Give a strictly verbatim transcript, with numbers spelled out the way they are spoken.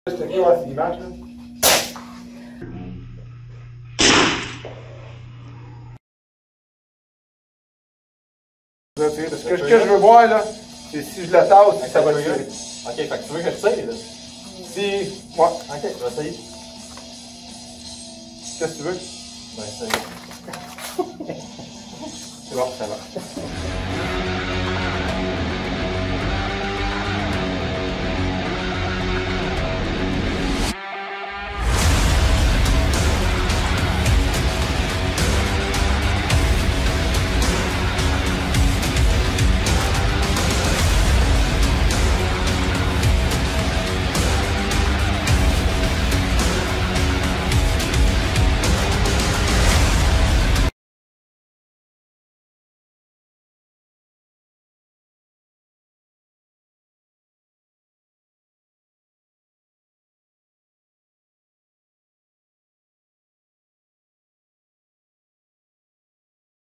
C'est ok, ouais, c'est l'image, là. Parce que ce que je veux voir, là, c'est si je le tasse, si ça va tirer. Ok, fait que tu veux que je tire, là? Si. Ouais. Ok, je vais essayer. Qu'est-ce que tu veux? Ben, c'est. C'est bon, ça va.